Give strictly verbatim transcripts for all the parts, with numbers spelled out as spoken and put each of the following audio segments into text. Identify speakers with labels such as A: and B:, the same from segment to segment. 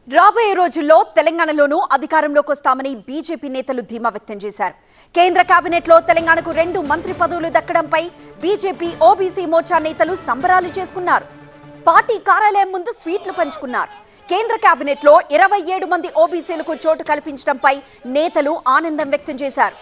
A: రాబోయే రోజుల్లో తెలంగాణలోనూ అధికారంలోకి వస్తామని బీజేపీ నేతలు ధీమా వ్యక్తం చేశారు. కేంద్ర కేబినెట్లో తెలంగాణకు రెండు మంత్రి పదవులు దక్కడంపై బీజేపీ ఓబీసీ మోర్చా నేతలు సంబరాలు చేసుకున్నారు. పార్టీ కార్యాలయం ముందు స్వీట్లు పంచుకున్నారు. కేంద్ర కేబినెట్లో ఇరవై ఏడు మంది ఓబీసీలకు చోటు కల్పించడంపై నేతలు ఆనందం వ్యక్తం చేశారు.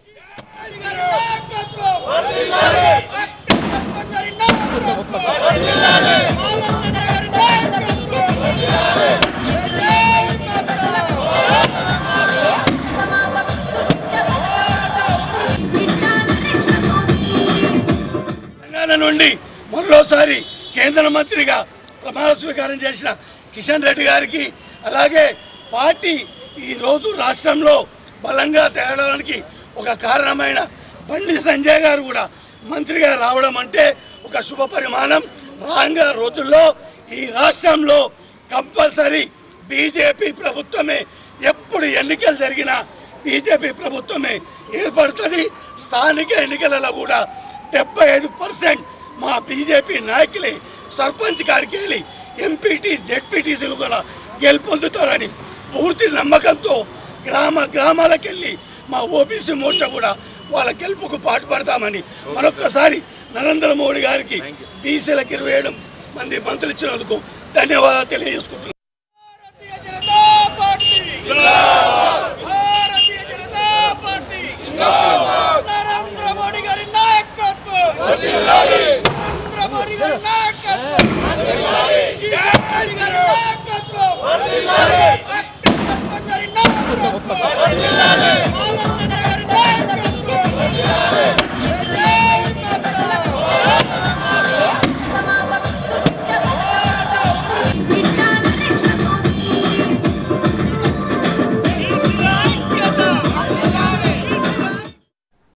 B: నుండి మరోసారి కేంద్ర మంత్రిగా ప్రమాణ స్వీకారం చేసిన కిషన్ రెడ్డి గారికి, అలాగే పార్టీ ఈరోజు రాష్ట్రంలో బలంగా తేవడానికి ఒక కారణమైన బండి సంజయ్ గారు కూడా మంత్రిగా రావడం అంటే ఒక శుభ పరిమాణం. రానున్న రోజుల్లో ఈ రాష్ట్రంలో కంపల్సరీ బీజేపీ ప్రభుత్వమే, ఎప్పుడు ఎన్నికలు జరిగినా బీజేపీ ప్రభుత్వమే ఏర్పడుతుంది. స్థానిక ఎన్నికలలో కూడా డెబ్బై ఐదు పర్సెంట్ మా బీజేపీ నాయకులే సర్పంచ్ గారికి వెళ్ళి ఎంపీటీ జెడ్పీటీసీలు కూడా గెలుపొందుతారని పూర్తి నమ్మకంతో గ్రామ గ్రామాలకు వెళ్ళి మా ఓబీసీ మోర్చా కూడా వాళ్ళ గెలుపుకు పాటుపడతామని మరొక్కసారి నరేంద్ర మోడీ గారికి బీసీలకు ఇరవై ఏడు మంది మంత్రులు ఇచ్చినందుకు ధన్యవాదాలు తెలియజేసుకుంటున్నాను.
C: What